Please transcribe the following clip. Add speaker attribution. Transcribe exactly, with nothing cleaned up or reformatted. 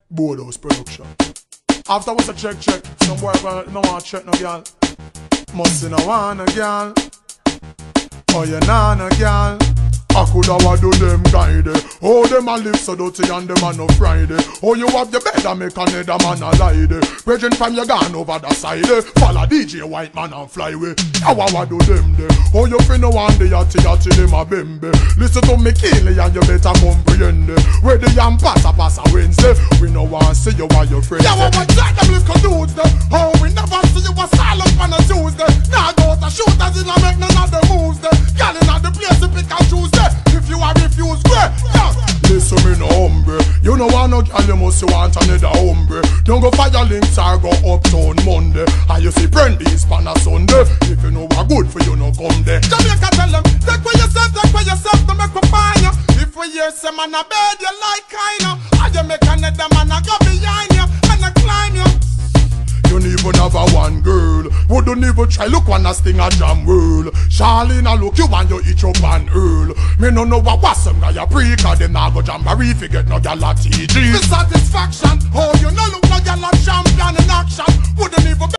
Speaker 1: Boardhouse production. After was a check check, some boy no want check no girl. Must see no want a girl. Oh you nah no girl. I coulda wa do them guide. Oh them a live so dirty and them a no Friday. Oh you have your bed and make another man a lie. Bridging from you gone over the side. Follow D J White Man and fly away. How I do them there. Oh you finna one the yachty yachty them a bimbe. Listen to me keenly and you better comprehend. Where the yam pass a pass a Wednesday. We no want see you while your friends. Yeah, what that them little dudes there. Oh we never see you a silent on a Tuesday. Now go to shooters in a make none of the moves there. Girl in the place to pick and choose there. If you are refused, great, yeah. Listen me no hombre. You know want no girl, you must want another hombre. Don't go fire links or go uptown Monday. And you see Brandy's pan a Sunday. If you know what good for you, no come there. Jamaica tell them, take for yourself, take for yourself, to make me find you. If we hear some man a bed, you like kinda. And you make another man a go behind you and a climb you. You don't even have a one girl. Wouldn't even try look one as thing a jam world. Charlene a look you and you eat up and earl. Me no know what was some guy a pre. Cause them nah go jamboree fi get no gal a T G. The satisfaction. Oh you no look no gal a champion in action. Wouldn't even